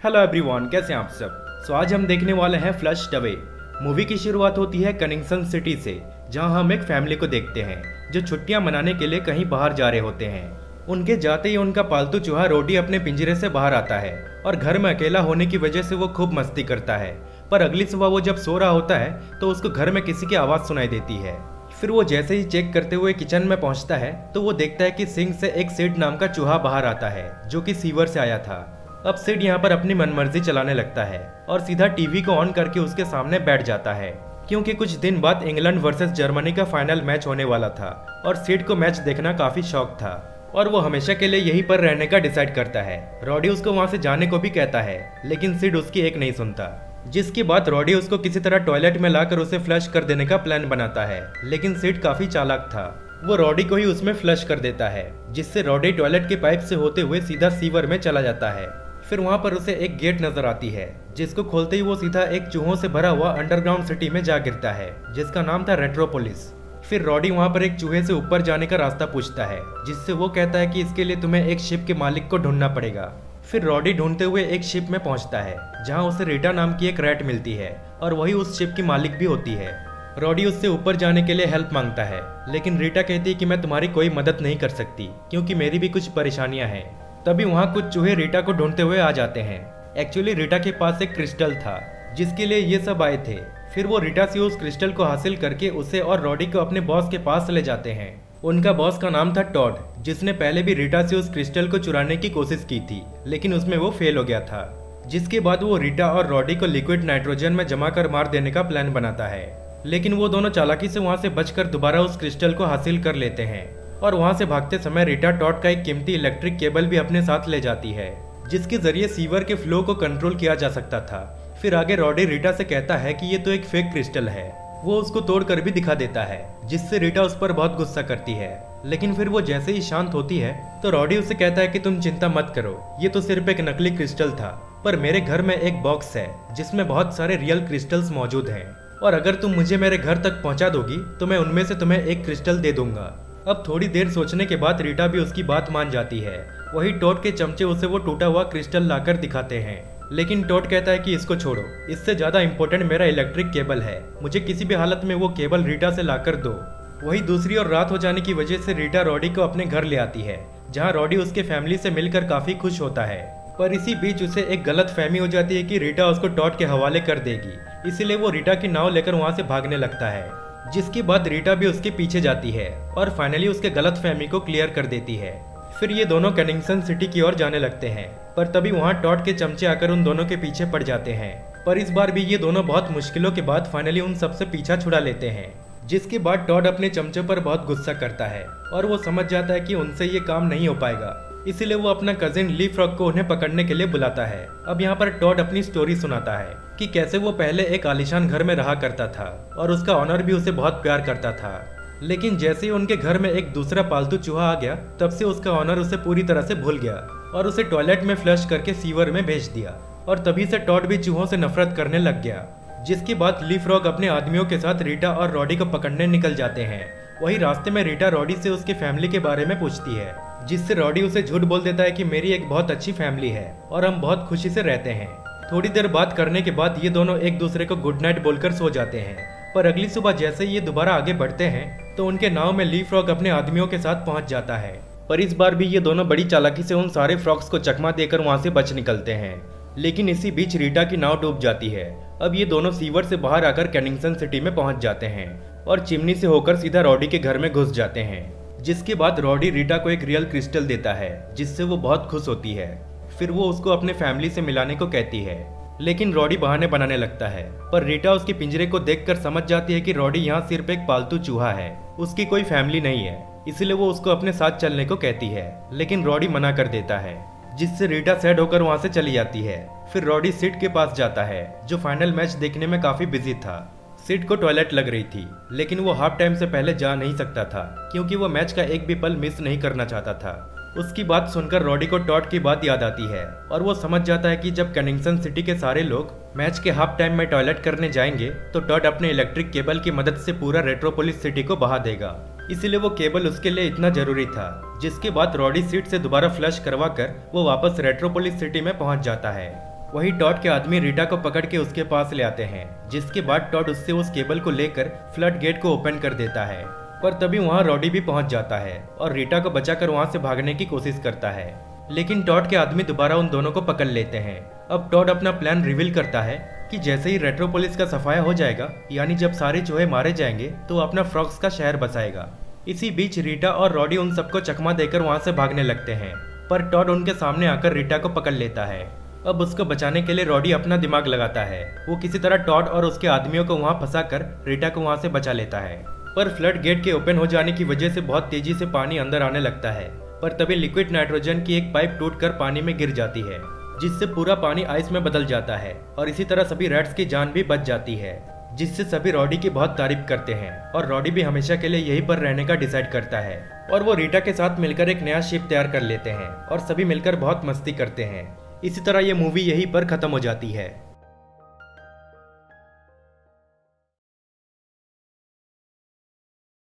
Hello everyone, कैसे हैं आप सब। आज हम देखने वाले हैं फ्लश्ड अवे। मूवी की शुरुआत होती है कनिंगटन सिटी से, जहां हम एक फैमिली को देखते हैं जो छुट्टियां मनाने के लिए कहीं बाहर जा रहे होते हैं। उनके जाते ही उनका पालतू चूहा रोडी अपने पिंजरे से बाहर आता है और घर में अकेला होने की वजह से वो खूब मस्ती करता है। पर अगली सुबह वो जब सो रहा होता है तो उसको घर में किसी की आवाज़ सुनाई देती है। फिर वो जैसे ही चेक करते हुए किचन में पहुंचता है तो वो देखता है कि सिंक से एक सिड नाम का चूहा बाहर आता है जो कि सीवर से आया था। अब सिड यहाँ पर अपनी मनमर्जी चलाने लगता है और सीधा टीवी को ऑन करके उसके सामने बैठ जाता है, क्योंकि कुछ दिन बाद इंग्लैंड वर्सेस जर्मनी का फाइनल मैच होने वाला था और सिड को मैच देखना काफी शौक था और वो हमेशा के लिए यहीं पर रहने का डिसाइड करता है। रॉडी उसको वहाँ से जाने को भी कहता है, लेकिन सिड उसकी एक नहीं सुनता, जिसके बाद रॉडी उसको किसी तरह टॉयलेट में लाकर उसे फ्लश कर देने का प्लान बनाता है। लेकिन सिड काफी चालाक था, वो रॉडी को ही उसमें फ्लश कर देता है, जिससे रॉडी टॉयलेट के पाइप से होते हुए सीधा सीवर में चला जाता है। फिर वहाँ पर उसे एक गेट नजर आती है, जिसको खोलते ही वो सीधा एक चूहों से भरा हुआ अंडरग्राउंड सिटी में जा गिरता है, जिसका नाम था रेट्रोपोलिस। फिर रॉडी वहाँ पर एक चूहे से ऊपर जाने का रास्ता पूछता है, जिससे वो कहता है कि इसके लिए तुम्हें एक शिप के मालिक को ढूंढना पड़ेगा। फिर रॉडी ढूंढते हुए एक शिप में पहुंचता है, जहाँ उसे रीटा नाम की एक रैट मिलती है और वही उस शिप की मालिक भी होती है। रॉडी उससे ऊपर जाने के लिए हेल्प मांगता है, लेकिन रीटा कहती है कि मैं तुम्हारी कोई मदद नहीं कर सकती क्योंकि मेरी भी कुछ परेशानियां हैं। तभी वहाँ कुछ चूहे रीटा को ढूंढते हुए आ जाते हैं। एक्चुअली रीटा के पास एक क्रिस्टल था जिसके लिए ये सब आए थे। फिर वो रीटा से उस क्रिस्टल को हासिल करके उसे और रॉडी को अपने बॉस के पास ले जाते हैं। उनका बॉस का नाम था टॉड, जिसने पहले भी रीटा से उस क्रिस्टल को चुराने की कोशिश की थी, लेकिन उसमें वो फेल हो गया था। जिसके बाद वो रीटा और रॉडी को लिक्विड नाइट्रोजन में जमा कर मार देने का प्लान बनाता है, लेकिन वो दोनों चालाकी से वहाँ से बचकर दोबारा उस क्रिस्टल को हासिल कर लेते हैं और वहाँ से भागते समय रीटा टॉड का एक कीमती इलेक्ट्रिक केबल भी अपने साथ ले जाती है, जिसके जरिए सीवर के फ्लो को कंट्रोल किया जा सकता था। फिर आगे रॉडी रीटा से कहता है कि ये तो एक फेक क्रिस्टल है। वो उसको तोड़कर भी दिखा देता है, जिससे रीटा उस पर बहुत गुस्सा करती है। लेकिन फिर वो जैसे ही शांत होती है तो रॉडी उसे कहता है कि तुम चिंता मत करो, ये तो सिर्फ एक नकली क्रिस्टल था, पर मेरे घर में एक बॉक्स है जिसमें बहुत सारे रियल क्रिस्टल्स मौजूद हैं और अगर तुम मुझे मेरे घर तक पहुंचा दोगी तो मैं उनमें से तुम्हें एक क्रिस्टल दे दूंगा। अब थोड़ी देर सोचने के बाद रीटा भी उसकी बात मान जाती है। वही टॉड के चमचे उसे वो टूटा हुआ क्रिस्टल लाकर दिखाते हैं, लेकिन टॉड कहता है कि इसको छोड़ो, इससे ज्यादा इम्पोर्टेंट मेरा इलेक्ट्रिक केबल है, मुझे किसी भी हालत में वो केबल रीटा से लाकर दो। वही दूसरी ओर रात हो जाने की वजह से रीटा रॉडी को अपने घर ले आती है, जहाँ रॉडी उसके फैमिली से मिलकर काफी खुश होता है। पर इसी बीच उसे एक गलत फहमी हो जाती है कि रीटा उसको टॉड के हवाले कर देगी, इसीलिए वो रीटा की नाव लेकर वहाँ से भागने लगता है, जिसके बाद रीटा भी उसके पीछे जाती है और फाइनली उसके गलत फहमी को क्लियर कर देती है। फिर ये दोनों कनिंगटन सिटी की ओर जाने लगते हैं, पर तभी वहाँ टॉड के चमचे आकर उन दोनों के पीछे पड़ जाते हैं। पर इस बार भी ये दोनों बहुत मुश्किलों के बाद फाइनली उन सबसे पीछा छुड़ा लेते हैं, जिसके बाद टॉड अपने चमचे पर बहुत गुस्सा करता है और वो समझ जाता है कि उनसे ये काम नहीं हो पाएगा, इसीलिए वो अपना कजिन ली फ्रॉग को उन्हें पकड़ने के लिए बुलाता है। अब यहाँ पर टॉड अपनी स्टोरी सुनाता है कि कैसे वो पहले एक आलीशान घर में रहा करता था और उसका ऑनर भी उसे बहुत प्यार करता था, लेकिन जैसे ही उनके घर में एक दूसरा पालतू चूहा आ गया तब से उसका ऑनर उसे पूरी तरह से भूल गया और उसे टॉयलेट में फ्लश करके सीवर में भेज दिया और तभी से टॉड भी चूहों से नफरत करने लग गया। जिसके बाद ली फ्रॉग अपने आदमियों के साथ रीटा और रॉडी को पकड़ने निकल जाते हैं। वही रास्ते में रीटा रॉडी से उसके फैमिली के बारे में पूछती है, जिससे रॉडी उसे झूठ बोल देता है कि मेरी एक बहुत अच्छी फैमिली है और हम बहुत खुशी से रहते हैं। थोड़ी देर बात करने के बाद ये दोनों एक दूसरे को गुड नाइट बोलकर सो जाते हैं। पर अगली सुबह जैसे ही ये दोबारा आगे बढ़ते हैं तो उनके नाव में ली फ्रॉग अपने आदमियों के साथ पहुंच जाता है। पर इस बार भी ये दोनों बड़ी चालाकी से उन सारे फ्रॉग्स को चकमा देकर वहां से बच निकलते हैं, लेकिन इसी बीच रीटा की नाव डूब जाती है। अब ये दोनों सीवर से बाहर आकर कनिंगटन सिटी में पहुंच जाते हैं और चिमनी से होकर सीधा रॉडी के घर में घुस जाते हैं। जिसके बाद रॉडी रीटा को एक रियल क्रिस्टल देता है, जिससे वो बहुत खुश होती है। फिर वो उसको अपने फैमिली से मिलाने को कहती है, लेकिन रॉडी बहाने बनाने लगता है। पर रीटा उसके पिंजरे को देखकर समझ जाती है कि रॉडी यहाँ सिर्फ एक पालतू चूहा है, उसकी कोई फैमिली नहीं है, इसलिए वो उसको अपने साथ चलने को कहती है, लेकिन रॉडी मना कर देता है, जिससे रीटा सैड होकर वहाँ से चली जाती है। फिर रॉडी सिड के पास जाता है, जो फाइनल मैच देखने में काफी बिजी था। सिड को टॉयलेट लग रही थी, लेकिन वो हाफ टाइम से पहले जा नहीं सकता था क्योंकि वो मैच का एक भी पल मिस नहीं करना चाहता था। उसकी बात सुनकर रॉडी को टॉड की बात याद आती है और वो समझ जाता है कि जब कनिंगटन सिटी के सारे लोग मैच के हाफ टाइम में टॉयलेट करने जाएंगे तो टॉड अपने इलेक्ट्रिक केबल की मदद से पूरा रेट्रोपोलिस सिटी को बहा देगा, इसीलिए वो केबल उसके लिए इतना जरूरी था। जिसके बाद रॉडी सीट से दोबारा फ्लश करवा कर वो वापस रेट्रोपोलिस सिटी में पहुंच जाता है। वही टॉड के आदमी रीटा को पकड़ के उसके पास ले आते हैं, जिसके बाद टॉड उससे उस केबल को लेकर फ्लड गेट को ओपन कर देता है। पर तभी वहाँ रॉडी भी पहुंच जाता है और रीटा को बचाकर वहाँ से भागने की कोशिश करता है, लेकिन टॉड के आदमी दोबारा उन दोनों को पकड़ लेते हैं। अब टॉड अपना प्लान रिवील करता है कि जैसे ही रेट्रोपोलिस का सफाया हो जाएगा, यानी जब सारे चूहे मारे जाएंगे, तो अपना फ्रॉक्स का शहर बसाएगा। इसी बीच रीटा और रॉडी उन सबको चकमा देकर वहाँ से भागने लगते हैं, पर टॉड उनके सामने आकर रीटा को पकड़ लेता है। अब उसको बचाने के लिए रॉडी अपना दिमाग लगाता है। वो किसी तरह टॉड और उसके आदमियों को वहाँ फंसाकर रीटा को वहाँ से बचा लेता है। पर फ्लड गेट के ओपन हो जाने की वजह से बहुत तेजी से पानी अंदर आने लगता है। पर तभी लिक्विड नाइट्रोजन की एक पाइप टूटकर पानी में गिर जाती है, जिससे पूरा पानी आइस में बदल जाता है और इसी तरह सभी रैट्स की जान भी बच जाती है, जिससे सभी रॉडी की बहुत तारीफ करते हैं और रॉडी भी हमेशा के लिए यहीं पर रहने का डिसाइड करता है और वो रीटा के साथ मिलकर एक नया शिप तैयार कर लेते हैं और सभी मिलकर बहुत मस्ती करते हैं। इसी तरह ये मूवी यहीं पर खत्म हो जाती है।